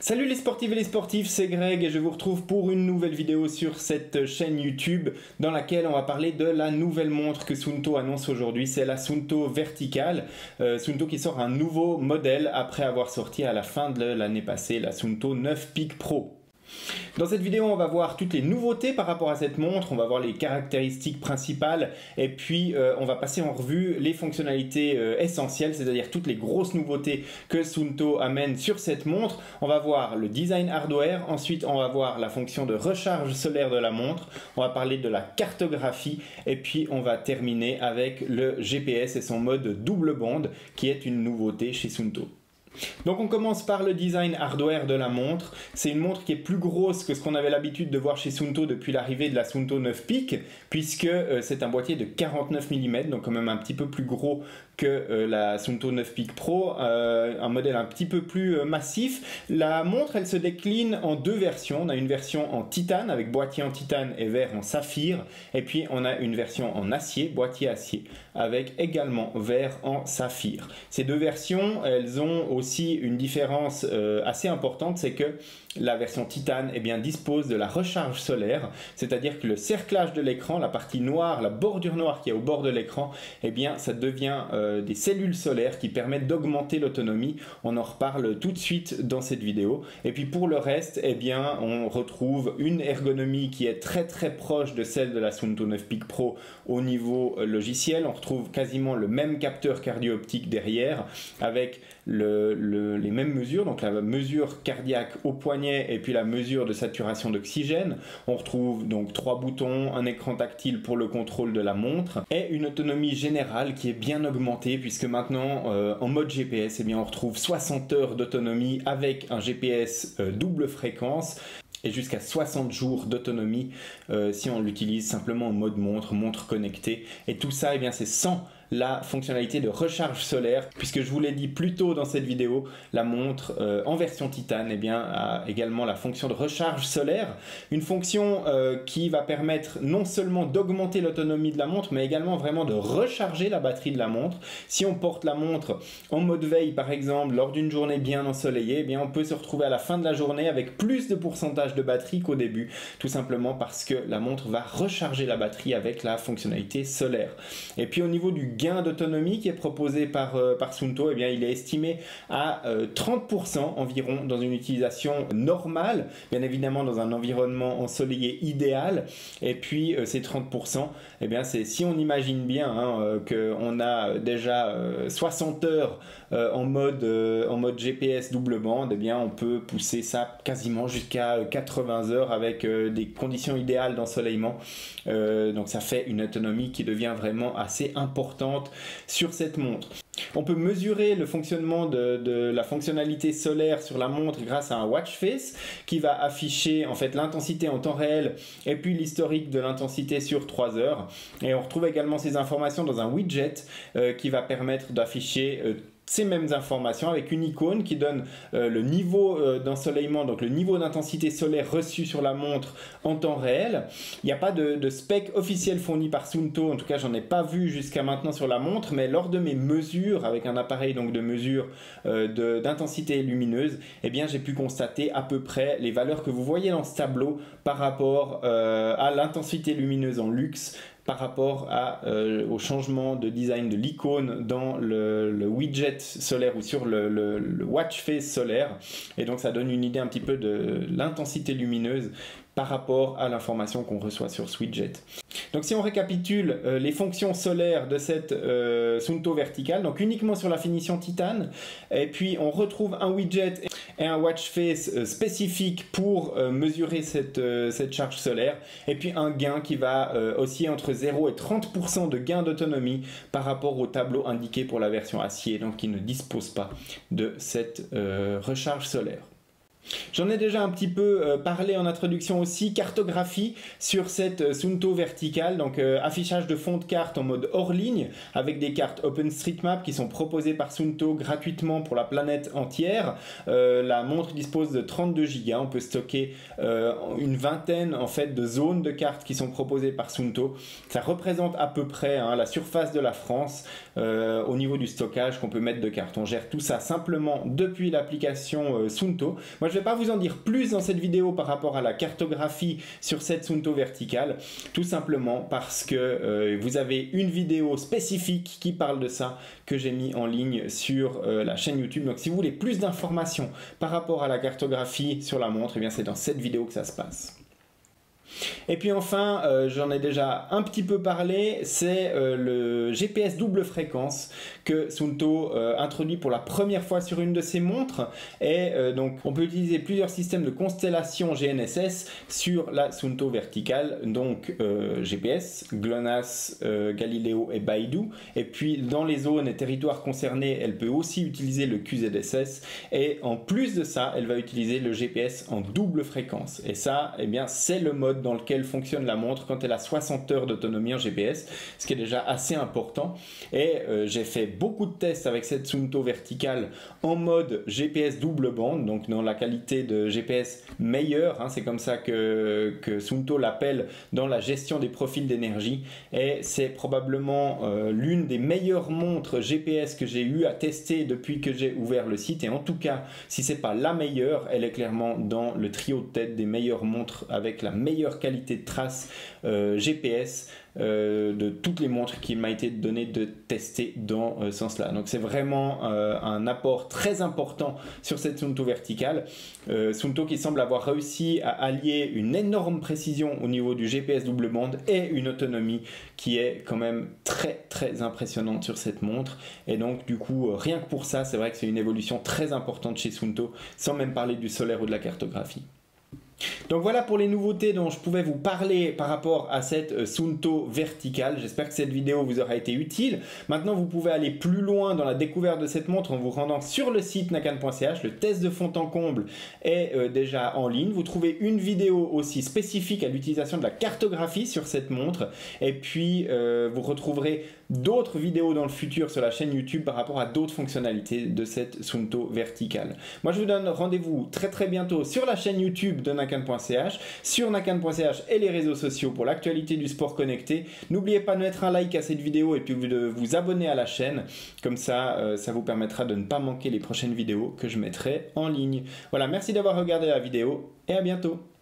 Salut les sportives et les sportifs, c'est Greg et je vous retrouve pour une nouvelle vidéo sur cette chaîne YouTube dans laquelle on va parler de la nouvelle montre que Suunto annonce aujourd'hui. C'est la Suunto Vertical. Suunto qui sort un nouveau modèle après avoir sorti à la fin de l'année passée la Suunto 9 Peak Pro. Dans cette vidéo, on va voir toutes les nouveautés par rapport à cette montre, on va voir les caractéristiques principales et puis on va passer en revue les fonctionnalités essentielles, c'est-à-dire toutes les grosses nouveautés que Suunto amène sur cette montre. On va voir le design hardware, ensuite on va voir la fonction de recharge solaire de la montre, on va parler de la cartographie et puis on va terminer avec le GPS et son mode double bande qui est une nouveauté chez Suunto. Donc on commence par le design hardware de la montre. C'est une montre qui est plus grosse que ce qu'on avait l'habitude de voir chez Suunto depuis l'arrivée de la Suunto 9 Peak, puisque c'est un boîtier de 49 mm, donc quand même un petit peu plus gros que la Suunto 9 Peak Pro, un modèle un petit peu plus massif. La montre, elle se décline en deux versions. On a une version en titane avec boîtier en titane et verre en saphir, et puis on a une version en acier, boîtier acier, avec également verre en saphir. Ces deux versions, elles ont aussi une différence assez importante, c'est que la version titane dispose de la recharge solaire, c'est-à-dire que le cerclage de l'écran, la partie noire, la bordure noire qui est au bord de l'écran, ça devient des cellules solaires qui permettent d'augmenter l'autonomie. On en reparle tout de suite dans cette vidéo. Et puis pour le reste, on retrouve une ergonomie qui est très proche de celle de la Suunto 9 Peak Pro au niveau logiciel. On retrouve quasiment le même capteur cardio-optique derrière avec les mêmes mesures, donc la mesure cardiaque au poignet et puis la mesure de saturation d'oxygène. On retrouve donc 3 boutons, un écran tactile pour le contrôle de la montre et une autonomie générale qui est bien augmentée puisque maintenant en mode GPS on retrouve 60 heures d'autonomie avec un GPS double fréquence et jusqu'à 60 jours d'autonomie si on l'utilise simplement en mode montre connectée, et tout ça c'est sans la fonctionnalité de recharge solaire, puisque je vous l'ai dit plus tôt dans cette vidéo, la montre en version titane a également la fonction de recharge solaire, une fonction qui va permettre non seulement d'augmenter l'autonomie de la montre, mais également vraiment de recharger la batterie de la montre. Si on porte la montre en mode veille par exemple, lors d'une journée bien ensoleillée, on peut se retrouver à la fin de la journée avec plus de pourcentage de batterie qu'au début, tout simplement parce que la montre va recharger la batterie avec la fonctionnalité solaire. Et puis au niveau du gain d'autonomie qui est proposé par Suunto, il est estimé à 30% environ dans une utilisation normale, bien évidemment dans un environnement ensoleillé idéal. Et puis ces 30%, c'est si on imagine bien qu'on a déjà 60 heures en mode GPS double bande, on peut pousser ça quasiment jusqu'à 80 heures avec des conditions idéales d'ensoleillement. Donc ça fait une autonomie qui devient vraiment assez importante sur cette montre. On peut mesurer le fonctionnement de la fonctionnalité solaire sur la montre grâce à un watch face qui va afficher l'intensité en temps réel et puis l'historique de l'intensité sur 3 heures. Et on retrouve également ces informations dans un widget qui va permettre d'afficher ces mêmes informations avec une icône qui donne le niveau d'ensoleillement, donc le niveau d'intensité solaire reçu sur la montre en temps réel. Il n'y a pas de spec officiel fourni par Suunto, en tout cas j'en ai pas vu jusqu'à maintenant sur la montre, mais lors de mes mesures avec un appareil de mesure d'intensité lumineuse, j'ai pu constater à peu près les valeurs que vous voyez dans ce tableau par rapport à l'intensité lumineuse en luxe, par rapport au changement de design de l'icône dans le widget solaire ou sur le watch face solaire, et donc ça donne une idée un petit peu de l'intensité lumineuse par rapport à l'information qu'on reçoit sur ce widget. Donc si on récapitule les fonctions solaires de cette Suunto Vertical, donc uniquement sur la finition titane, et puis on retrouve un widget et un watch face spécifique pour mesurer cette charge solaire, et puis un gain qui va osciller entre 0 et 30% de gain d'autonomie par rapport au tableau indiqué pour la version acier, donc qui ne dispose pas de cette recharge solaire. J'en ai déjà un petit peu parlé en introduction aussi, cartographie sur cette Suunto Vertical, donc affichage de fond de carte en mode hors ligne avec des cartes OpenStreetMap qui sont proposées par Suunto gratuitement pour la planète entière. La montre dispose de 32 Go, on peut stocker une vingtaine de zones de cartes qui sont proposées par Suunto. Ça représente à peu près la surface de la France au niveau du stockage qu'on peut mettre de cartes. On gère tout ça simplement depuis l'application Suunto. Moi je ne vais pas vous en dire plus dans cette vidéo par rapport à la cartographie sur cette Suunto verticale, tout simplement parce que vous avez une vidéo spécifique qui parle de ça que j'ai mis en ligne sur la chaîne YouTube. Donc si vous voulez plus d'informations par rapport à la cartographie sur la montre, eh bien c'est dans cette vidéo que ça se passe. Et puis enfin, j'en ai déjà un petit peu parlé, c'est le GPS double fréquence que Suunto introduit pour la première fois sur une de ses montres. Et donc on peut utiliser plusieurs systèmes de constellation GNSS sur la Suunto verticale, donc GPS, GLONASS, Galileo et Beidou. Et puis dans les zones et territoires concernés, elle peut aussi utiliser le QZSS. Et en plus de ça, elle va utiliser le GPS en double fréquence. Et ça, eh bien, c'est le mode dans lequel fonctionne la montre quand elle a 60 heures d'autonomie en GPS, ce qui est déjà assez important. Et j'ai fait beaucoup de tests avec cette Suunto verticale en mode GPS double bande, donc dans la qualité de GPS meilleure, hein, c'est comme ça que Suunto l'appelle dans la gestion des profils d'énergie. Et c'est probablement l'une des meilleures montres GPS que j'ai eu à tester depuis que j'ai ouvert le site. Et en tout cas, si c'est pas la meilleure, elle est clairement dans le trio de tête des meilleures montres avec la meilleure qualité de trace GPS de toutes les montres qui m'a été donné de tester dans ce sens-là. Donc c'est vraiment un apport très important sur cette Suunto verticale. Suunto qui semble avoir réussi à allier une énorme précision au niveau du GPS double bande et une autonomie qui est quand même très impressionnante sur cette montre. Et donc du coup, rien que pour ça, c'est vrai que c'est une évolution très importante chez Suunto, sans même parler du solaire ou de la cartographie. Donc voilà pour les nouveautés dont je pouvais vous parler par rapport à cette Suunto verticale. J'espère que cette vidéo vous aura été utile. Maintenant, vous pouvez aller plus loin dans la découverte de cette montre en vous rendant sur le site nakan.ch. Le test de fond en comble est déjà en ligne. Vous trouvez une vidéo aussi spécifique à l'utilisation de la cartographie sur cette montre. Et puis, vous retrouverez d'autres vidéos dans le futur sur la chaîne YouTube par rapport à d'autres fonctionnalités de cette Suunto verticale. Moi, je vous donne rendez-vous très bientôt sur la chaîne YouTube de nakan.ch, sur nakan.ch et les réseaux sociaux pour l'actualité du sport connecté. N'oubliez pas de mettre un like à cette vidéo et puis de vous abonner à la chaîne. Comme ça, ça vous permettra de ne pas manquer les prochaines vidéos que je mettrai en ligne. Voilà, merci d'avoir regardé la vidéo et à bientôt.